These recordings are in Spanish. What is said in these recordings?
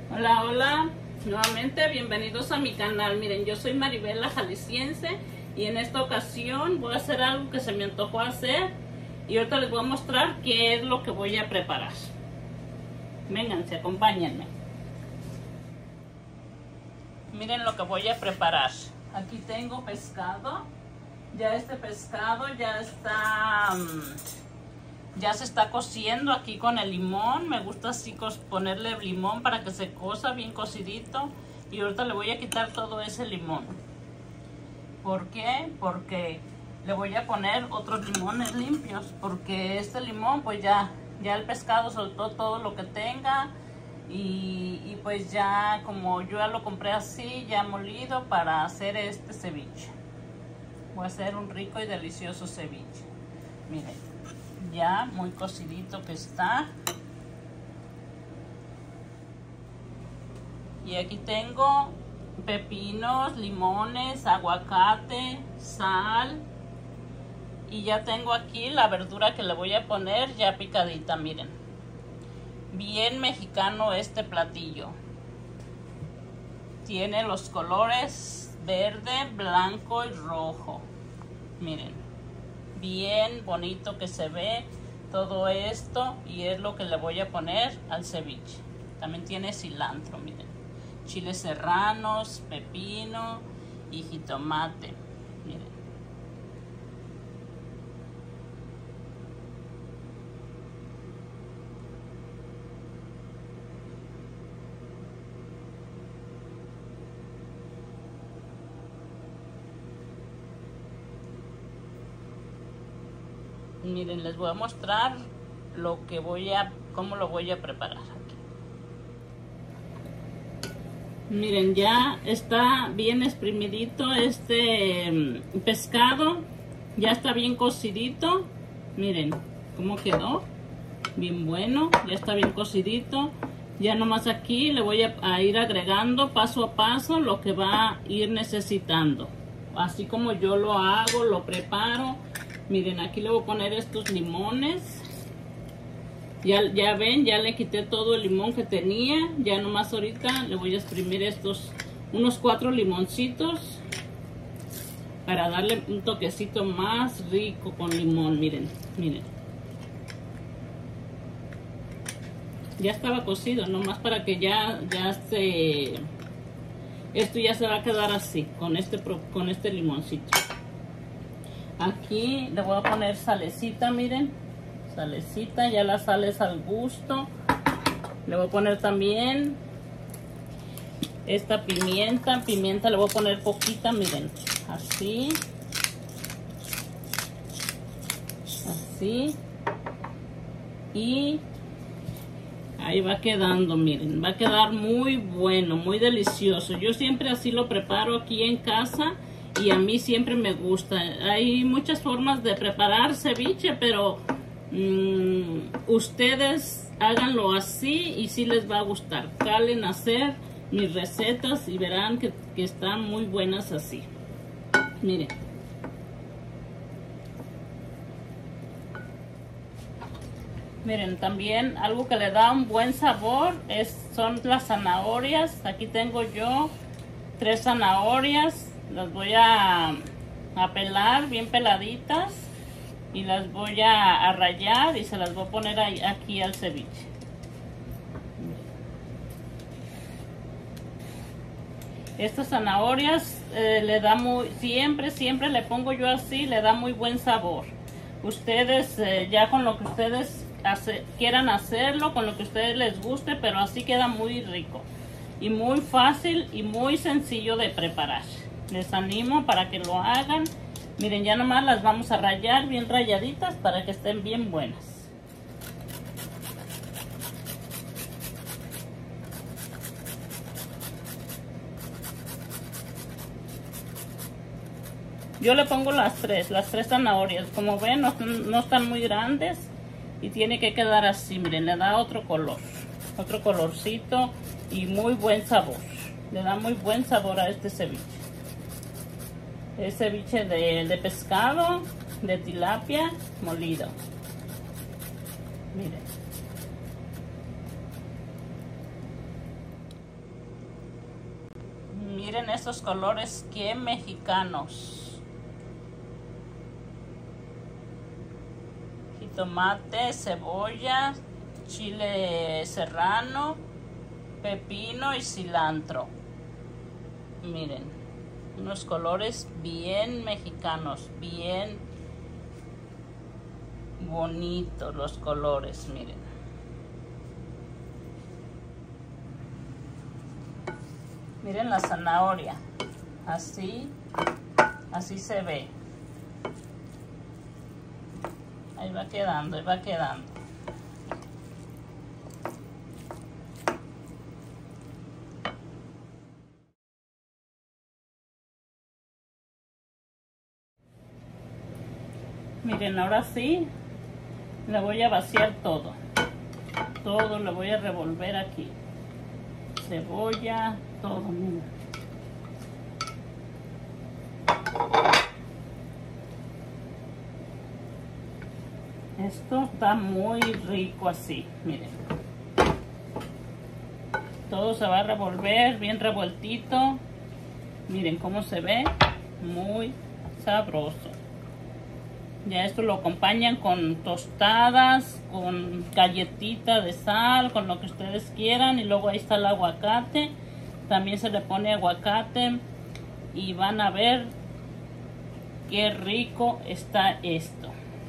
Hola, hola, nuevamente bienvenidos a mi canal. Miren, yo soy Maribel la Jalisciense y en esta ocasión voy a hacer algo que se me antojó hacer y ahorita les voy a mostrar qué es lo que voy a preparar. Vénganse, acompáñenme. Miren lo que voy a preparar. Aquí tengo pescado. Ya este pescado ya se está cociendo aquí con el limón. Me gusta así ponerle limón para que se cosa bien cocidito. Y ahorita le voy a quitar todo ese limón. ¿Por qué? Porque le voy a poner otros limones limpios. Porque este limón pues ya el pescado soltó todo lo que tenga. Y pues ya como yo ya lo compré así, ya molido para hacer este ceviche. Voy a hacer un rico y delicioso ceviche. Miren, ya muy cocidito que está. Y aquí tengo pepinos, limones, aguacate, sal. Y ya tengo aquí la verdura que le voy a poner ya picadita, miren. Bien mexicano este platillo. Tiene los colores verde, blanco y rojo. Miren, bien bonito que se ve todo esto y es lo que le voy a poner al ceviche. También tiene cilantro, miren, chiles serranos, pepino y jitomate. Miren. Miren, les voy a mostrar cómo lo voy a preparar aquí. Miren, ya está bien exprimidito este pescado. Ya está bien cocidito. Miren cómo quedó. Bien bueno, ya está bien cocidito. Ya nomás aquí le voy a ir agregando paso a paso lo que va a ir necesitando. Así como yo lo hago, lo preparo. Miren, aquí le voy a poner estos limones. Ya ven, ya le quité todo el limón que tenía. Ya nomás ahorita le voy a exprimir unos 4 limoncitos. Para darle un toquecito más rico con limón, miren, miren. Ya estaba cocido, nomás para que esto ya se va a quedar así, con este limoncito. Aquí le voy a poner salecita, miren, salecita, ya la sal es al gusto. Le voy a poner también esta pimienta le voy a poner poquita, miren, así, así, y ahí va quedando, miren, va a quedar muy bueno, muy delicioso. Yo siempre así lo preparo aquí en casa. Y a mí siempre me gusta. Hay muchas formas de preparar ceviche, pero ustedes háganlo así y sí les va a gustar. Calen a hacer mis recetas y verán que están muy buenas así. Miren. Miren, también algo que le da un buen sabor son las zanahorias. Aquí tengo yo 3 zanahorias. Las voy a pelar bien peladitas y las voy a rallar y se las voy a poner aquí al ceviche. Estas zanahorias le da siempre le pongo yo así, le da muy buen sabor. Ustedes ya con lo que ustedes quieran hacerlo, con lo que a ustedes les guste, pero así queda muy rico y muy fácil y muy sencillo de preparar. Les animo para que lo hagan. Miren, ya nomás las vamos a rallar bien ralladitas para que estén bien buenas. Yo le pongo las tres zanahorias. Como ven, no están muy grandes y tiene que quedar así. Miren, le da otro colorcito y muy buen sabor. Le da muy buen sabor a este ceviche. Es ceviche de pescado, de tilapia molido. Miren. Miren estos colores, qué mexicanos. Jitomate, cebolla, chile serrano, pepino y cilantro. Miren, unos colores bien mexicanos, bien bonitos los colores, miren. Miren la zanahoria, así se ve. Ahí va quedando, ahí va quedando. Miren, ahora sí, le voy a vaciar todo. Todo lo voy a revolver aquí. Cebolla, todo, miren. Esto está muy rico así, miren. Todo se va a revolver bien revueltito. Miren cómo se ve, muy sabroso. Ya esto lo acompañan con tostadas, con galletita de sal, con lo que ustedes quieran. Y luego ahí está el aguacate. También se le pone aguacate. Y van a ver qué rico está esto.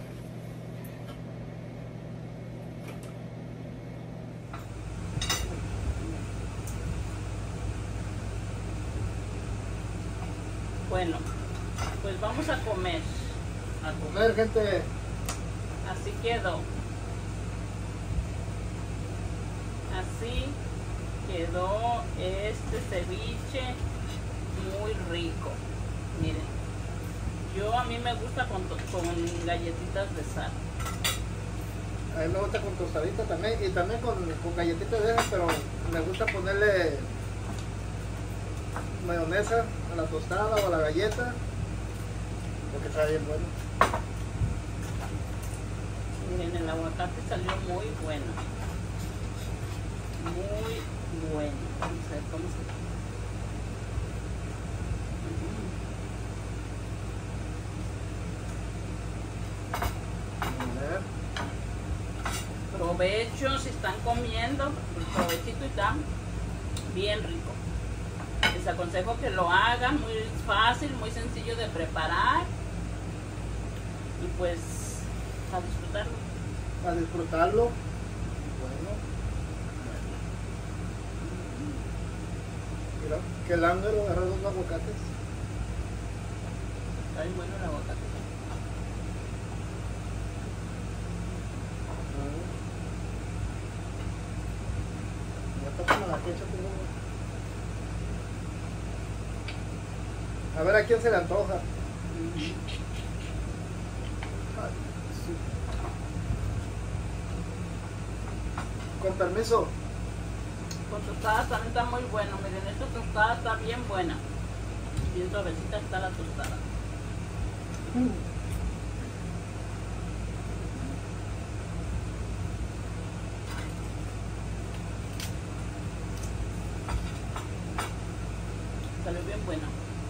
Bueno, pues vamos a comer. A comer, gente. Así quedó. Así quedó este ceviche muy rico. Miren, a mí me gusta con galletitas de sal. A mí me gusta con tostadita también y también con galletitas de esas, pero me gusta ponerle mayonesa a la tostada o a la galleta porque sabe bien bueno. Miren, el aguacate salió muy bueno. Muy bueno. Vamos a ver cómo se... Provecho si están comiendo, provechito, y está bien rico. Les aconsejo que lo hagan, muy fácil, muy sencillo de preparar. Y pues a disfrutarlo. A disfrutarlo. Bueno. Mira, que lángaro agarra dos aguacates. Está bien bueno el aguacate. A ver a quién se le antoja. Con permiso. Con tostadas también está muy bueno. Miren, esta tostada está bien buena. Bien suavecita está la tostada. Salió bien buena.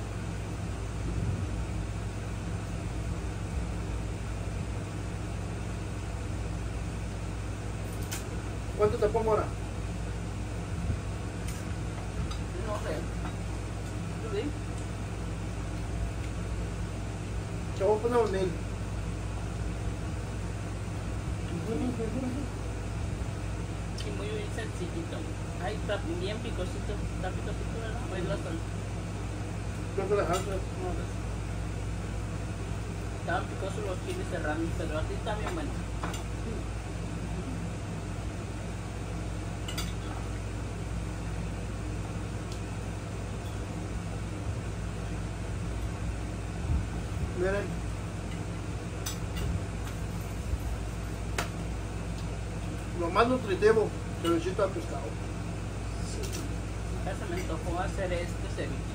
¿Cuánto te pongo ahora? No sé. ¿Sí? Te voy a poner un 1000. Y muy sencillito. Ahí está bien picosito. Está picosito, ¿verdad? Ahí lo son. ¿Cuánto le dejas? No, estaban picosos los chiles serranos, pero así está bien bueno. Miren. Lo más nutritivo, cevichito de pescado. Sí. Ya se me antojó hacer este ceviche.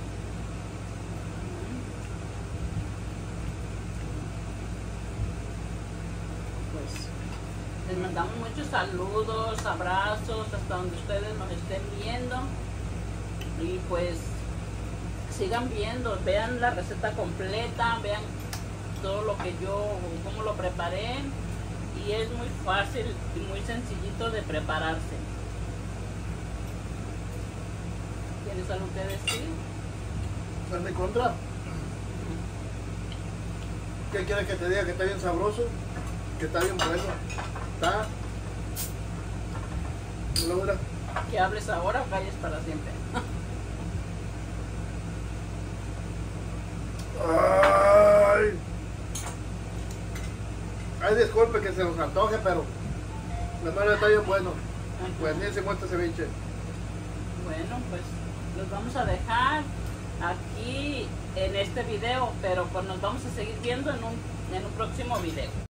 Pues les mandamos muchos saludos, abrazos hasta donde ustedes nos estén viendo. Y pues sigan viendo, vean la receta completa, vean todo lo que yo, cómo lo preparé, y es muy fácil y muy sencillito de prepararse. ¿Tienes algo que decir? ¿En mi contra? ¿Qué quieres que te diga? Que está bien sabroso, que está bien bueno. Está. Logra. ¿Que hables ahora o calles para siempre? Ay. Ay, disculpe que se nos antoje, pero la madre está bien bueno. Buenísimo este ceviche. Bueno, pues los vamos a dejar aquí en este video, pero pues nos vamos a seguir viendo en un próximo video.